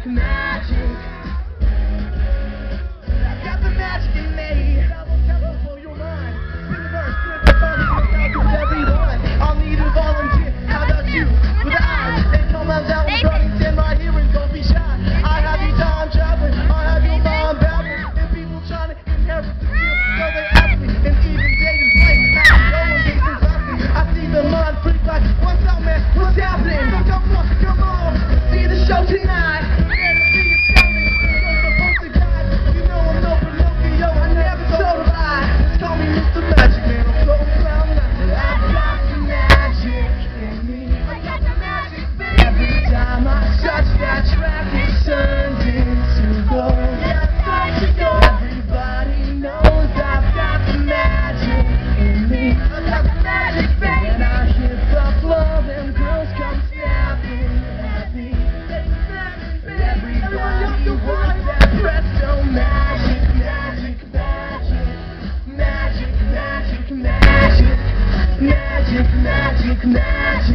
magic. Got the magic in me. Blow your mind. In the verse, the fun with everyone. I'll need a volunteer. How about you? With the eyes, they come out down with running 10 right here and don't be shy. I have you time traveling. I have your mind babbling. And people trying to inherit the skill, so they ask me. And even David's late. How you going? They ask me. I see the mind freak like, what's up, man? What's happening? Come on. See the show tonight. Magic, magic, magic.